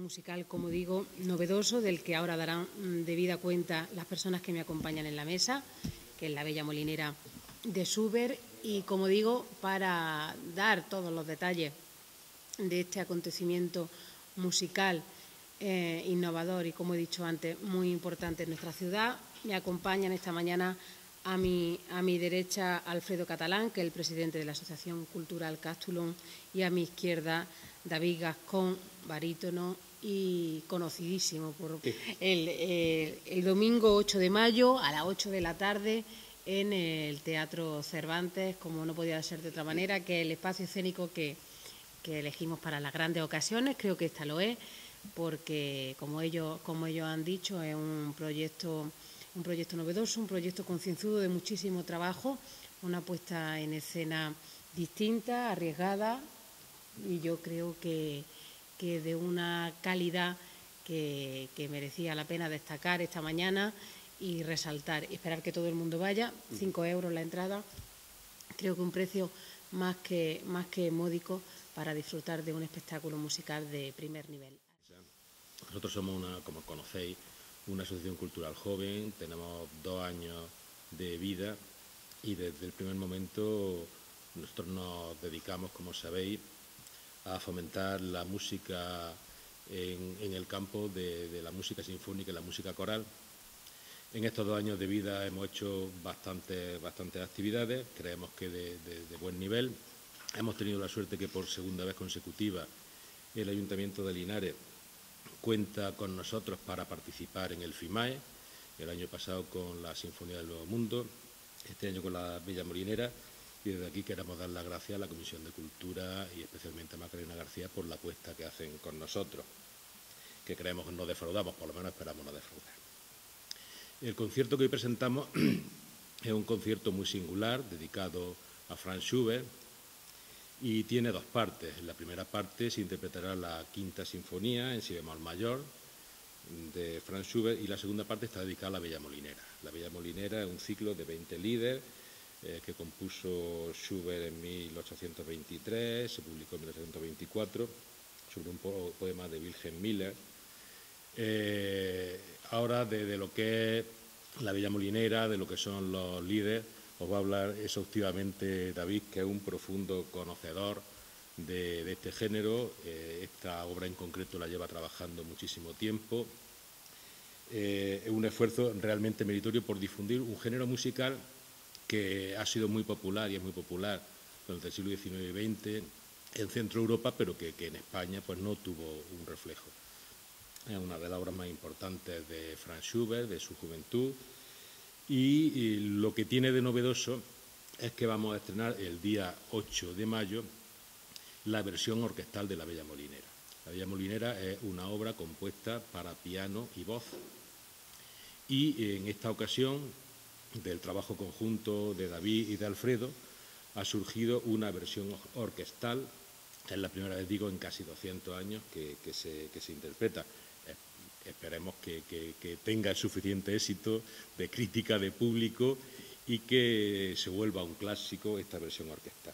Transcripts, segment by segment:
musical, como digo, novedoso, del que ahora darán debida cuenta las personas que me acompañan en la mesa, que es la Bella Molinera de Schubert. Y, como digo, para dar todos los detalles de este acontecimiento musical innovador y, como he dicho antes, muy importante en nuestra ciudad, me acompañan esta mañana a mi derecha Alfredo Catalán, que es el presidente de la Asociación Cultural Castulón, y a mi izquierda David Gascón, barítono y conocidísimo por el domingo 8 de mayo a las 8 de la tarde en el Teatro Cervantes, como no podía ser de otra manera, que es el espacio escénico que elegimos para las grandes ocasiones. Creo que esta lo es, porque como ellos han dicho, es un proyecto novedoso, un proyecto concienzudo de muchísimo trabajo, una puesta en escena distinta, arriesgada, y yo creo que de una calidad que merecía la pena destacar esta mañana y resaltar y esperar que todo el mundo vaya. 5 euros la entrada, creo que un precio más que módico para disfrutar de un espectáculo musical de primer nivel. Nosotros somos, como conocéis, una asociación cultural joven, tenemos 2 años de vida y desde el primer momento nosotros nos dedicamos, como sabéis, a fomentar la música en el campo de la música sinfónica y la música coral. En estos 2 años de vida hemos hecho bastantes actividades, creemos que de buen nivel. Hemos tenido la suerte que por segunda vez consecutiva el Ayuntamiento de Linares cuenta con nosotros para participar en el FIMAE, el año pasado con la Sinfonía del Nuevo Mundo, este año con la Bella Molinera, y desde aquí queremos dar las gracias a la Comisión de Cultura y especialmente a Macarena García por la apuesta que hacen con nosotros, que creemos que no defraudamos, por lo menos esperamos no defraudar. El concierto que hoy presentamos es un concierto muy singular, dedicado a Franz Schubert, y tiene 2 partes. En la primera parte se interpretará la Quinta Sinfonía en si bemol mayor de Franz Schubert, y la segunda parte está dedicada a la Bella Molinera. La Bella Molinera es un ciclo de 20 lieder que compuso Schubert en 1823, se publicó en 1824, sobre un poema de Wilhelm Miller. Ahora de lo que es la Bella Molinera, de lo que son los lieder, os va a hablar exhaustivamente David, que es un profundo conocedor de este género. Esta obra en concreto la lleva trabajando muchísimo tiempo. Es un esfuerzo realmente meritorio por difundir un género musical que ha sido muy popular y es muy popular durante el siglo XIX y XX en Centro Europa, pero que en España pues, no tuvo un reflejo. Es una de las obras más importantes de Franz Schubert, de su juventud. Y lo que tiene de novedoso es que vamos a estrenar el día 8 de mayo la versión orquestal de la Bella Molinera. La Bella Molinera es una obra compuesta para piano y voz. Y en esta ocasión, del trabajo conjunto de David y de Alfredo, ha surgido una versión orquestal. Es la primera vez, digo, en casi 200 años que se interpreta. Esperemos que tenga el suficiente éxito de crítica, de público, y que se vuelva un clásico esta versión orquestal.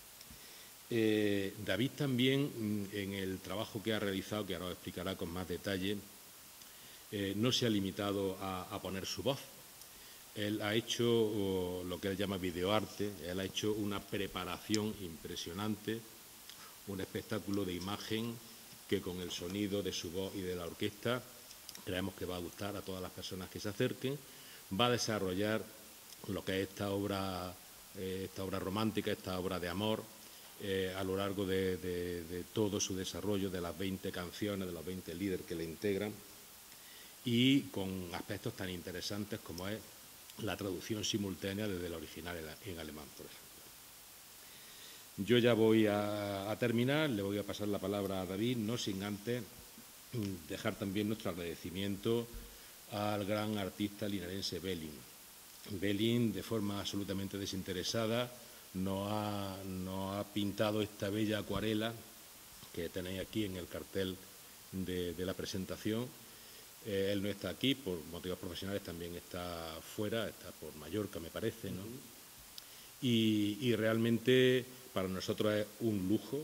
David también, en el trabajo que ha realizado, que ahora os explicará con más detalle, no se ha limitado a poner su voz. Él ha hecho lo que él llama videoarte, él ha hecho una preparación impresionante, un espectáculo de imagen que con el sonido de su voz y de la orquesta creemos que va a gustar a todas las personas que se acerquen. Va a desarrollar lo que es esta obra romántica, esta obra de amor, a lo largo de todo su desarrollo, de las 20 canciones, de los 20 líderes que le integran, y con aspectos tan interesantes como es la traducción simultánea desde el original en alemán, por ejemplo. Yo ya voy a terminar, le voy a pasar la palabra a David, no sin antes dejar también nuestro agradecimiento al gran artista linarense Belin. Belin, de forma absolutamente desinteresada, nos ha pintado esta bella acuarela que tenéis aquí en el cartel de la presentación. Él no está aquí por motivos profesionales, también está fuera, está por Mallorca, me parece, ¿no? Y realmente para nosotros es un lujo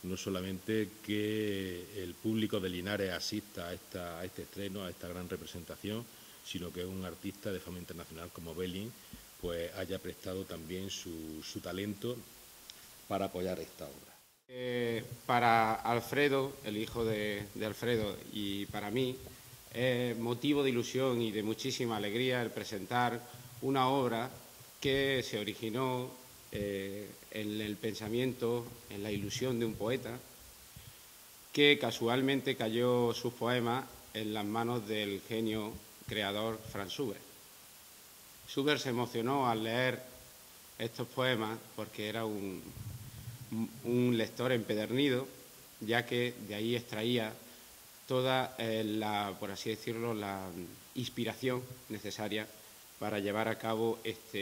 no solamente que el público de Linares asista a este estreno, a esta gran representación, sino que un artista de fama internacional como Belling pues haya prestado también su talento para apoyar esta obra. Para Alfredo, el hijo de Alfredo, y para mí, es motivo de ilusión y de muchísima alegría el presentar una obra que se originó en el pensamiento, en la ilusión de un poeta, que casualmente cayó sus poemas en las manos del genio creador Franz Schubert. Schubert se emocionó al leer estos poemas porque era un lector empedernido, ya que de ahí extraía toda por así decirlo, la inspiración necesaria para llevar a cabo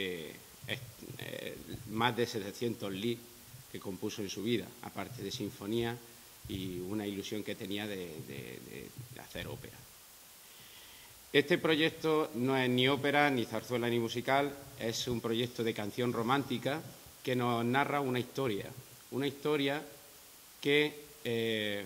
más de 700 lis que compuso en su vida, aparte de sinfonía y una ilusión que tenía de hacer ópera. Este proyecto no es ni ópera, ni zarzuela, ni musical, es un proyecto de canción romántica que nos narra una historia que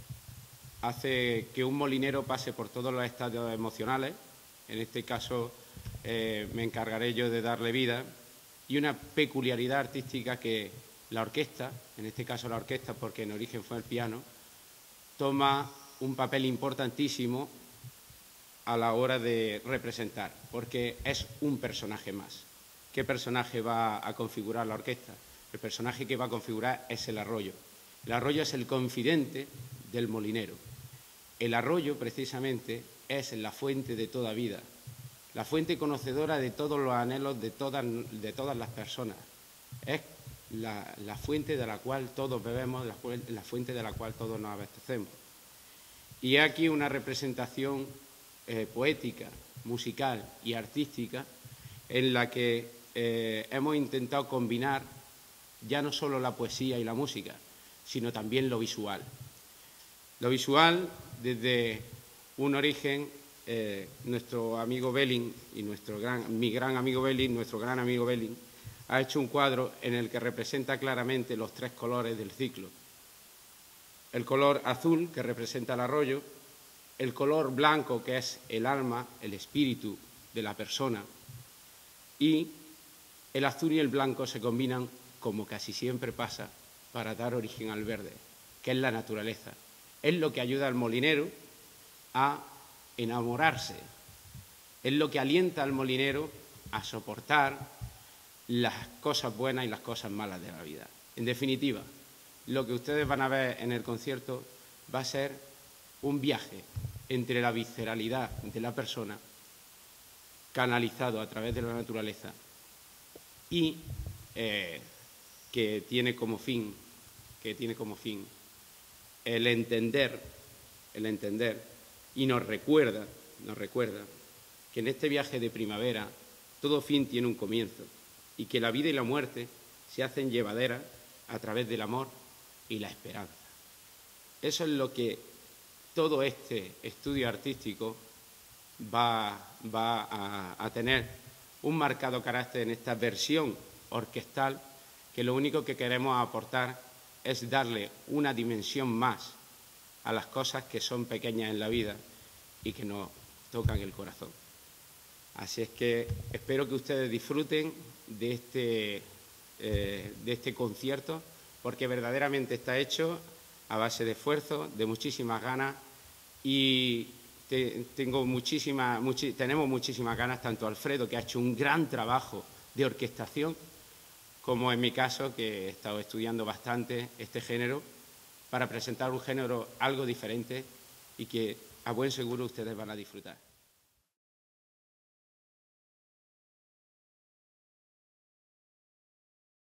hace que un molinero pase por todos los estadios emocionales. En este caso me encargaré yo de darle vida, y una peculiaridad artística que la orquesta, en este caso la orquesta porque en origen fue el piano, toma un papel importantísimo a la hora de representar, porque es un personaje más. ¿Qué personaje va a configurar la orquesta? El personaje que va a configurar es el arroyo. El arroyo es el confidente del molinero. El arroyo, precisamente, es la fuente de toda vida, la fuente conocedora de todos los anhelos de todas las personas. Es la fuente de la cual todos bebemos, la fuente de la cual todos nos abastecemos. Y aquí una representación poética, musical y artística en la que hemos intentado combinar ya no solo la poesía y la música, sino también lo visual. Lo visual, desde un origen, nuestro amigo Belling y nuestro gran amigo Belling, ha hecho un cuadro en el que representa claramente los tres colores del ciclo. El color azul, que representa el arroyo, el color blanco, que es el alma, el espíritu de la persona, y el azul y el blanco se combinan, como casi siempre pasa, para dar origen al verde, que es la naturaleza. Es lo que ayuda al molinero a enamorarse, es lo que alienta al molinero a soportar las cosas buenas y las cosas malas de la vida. En definitiva, lo que ustedes van a ver en el concierto va a ser un viaje entre la visceralidad de la persona, canalizado a través de la naturaleza, y que tiene como fin el entender, y nos recuerda que en este viaje de primavera todo fin tiene un comienzo y que la vida y la muerte se hacen llevaderas a través del amor y la esperanza. Eso es lo que todo este estudio artístico va a tener un marcado carácter en esta versión orquestal, que lo único que queremos aportar es darle una dimensión más a las cosas que son pequeñas en la vida y que nos tocan el corazón. Así es que espero que ustedes disfruten de este concierto, porque verdaderamente está hecho a base de esfuerzo, de muchísimas ganas, y tenemos muchísimas ganas, tanto Alfredo, que ha hecho un gran trabajo de orquestación, como en mi caso, que he estado estudiando bastante este género, para presentar un género algo diferente y que a buen seguro ustedes van a disfrutar.